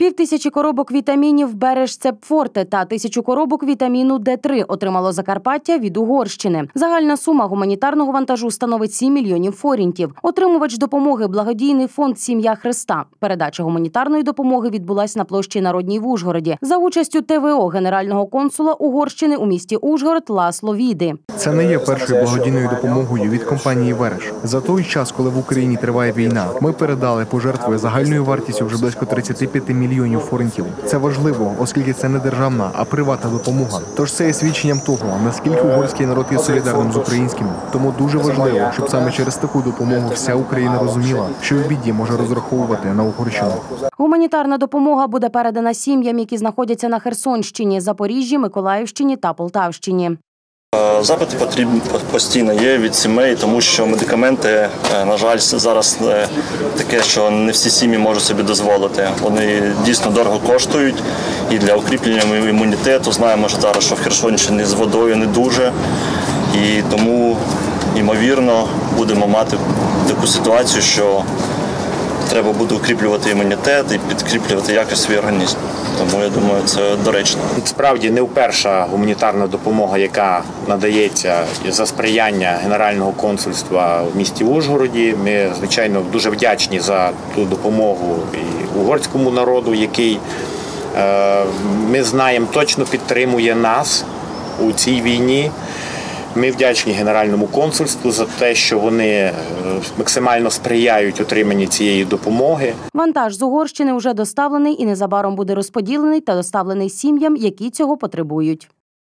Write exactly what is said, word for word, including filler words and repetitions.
Півтисячі коробок вітамінів Береш-Цепфорте та тисячу коробок вітаміну Д три отримало Закарпаття від Угорщини. Загальна сума гуманітарного вантажу становить сім мільйонів форінтів. Отримувач допомоги – благодійний фонд «Сім'я Христа». Передача гуманітарної допомоги відбулась на площі Народній в Ужгороді за участю Т В О генерального консула Угорщини у місті Ужгород Ласло Віди. Це не є першою благодійною допомогою від компанії «Вереш». За той час, коли в Україні триває війна, ми передали пожертвою загальною вартістю вже близько тридцяти п'яти мільйонів форинтів. Це важливо, оскільки це не державна, а приватна допомога. Тож це є свідченням того, наскільки угорський народ є солідарним з українським. Тому дуже важливо, щоб саме через таку допомогу вся Україна розуміла, що в біді може розраховувати на Угорщину. Гуманітарна допомога буде передана сім'ям, які знаходяться на Херсонщині, Запоріжжі, Миколаївщині та Полтавщині. Запити потрібні постійно є від сімей, тому що медикаменти, на жаль, зараз таке, що не всі сім'ї можуть собі дозволити. Вони дійсно дорого коштують і для укріплення імунітету. Знаємо що зараз, що в Херсонщині з водою не дуже, і тому, ймовірно, будемо мати таку ситуацію, що треба буде укріплювати імунітет і підкріплювати якось свій організм. Тому, я думаю, це доречно. Справді, не вперша гуманітарна допомога, яка надається за сприяння Генерального консульства в місті Ужгороді. Ми, звичайно, дуже вдячні за ту допомогу і угорському народу, який, ми знаємо, точно підтримує нас у цій війні. Ми вдячні Генеральному консульству за те, що вони максимально сприяють отриманні цієї допомоги. Вантаж з Угорщини вже доставлений і незабаром буде розподілений та доставлений сім'ям, які цього потребують.